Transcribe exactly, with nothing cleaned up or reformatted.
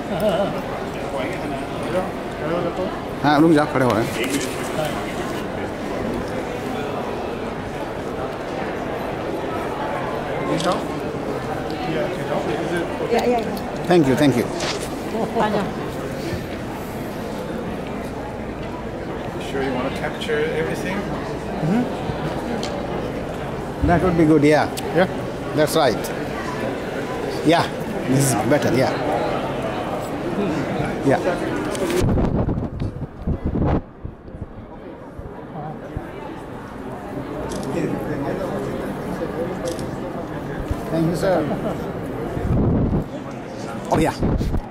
हाँ रुक जाओ खड़े हो रहे हैं thank you thank you Sure you want to capture everything? Mm-hmm. That would be good, yeah. Yeah. That's right. Yeah, this is better, yeah. Yeah. Thank you, sir. Oh, yeah.